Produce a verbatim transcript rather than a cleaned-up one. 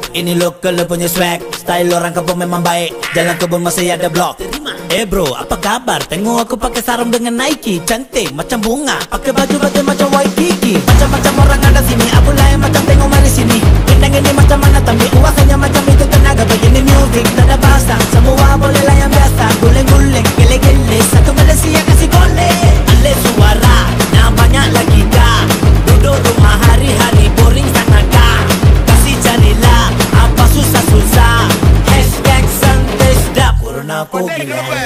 Ini lokal punya swag, style orang kampung memang baik. Jalan kebun masih ada blok. Eh bro, apa kabar? Tengok aku pakai sarung dengan Nike. Cantik macam bunga, pakai baju batik macam Waikiki. Macam-macam orang ada sini, aku lain macam tengok mari sini. Bintang ini macam mana tapi kuasanya macam itu tenaga. Begini music, tak ada bahasa, semua boleh lah yang biasa. Guling-guling, gele-gele, satu Malaysia kasih gole. Ale suara, nah banyak lagi dah. Duduk rumah hari-hari boring sangat dah. Kasih carilah, apa susah-susah. Hashtag santai sedap, Corona po gila.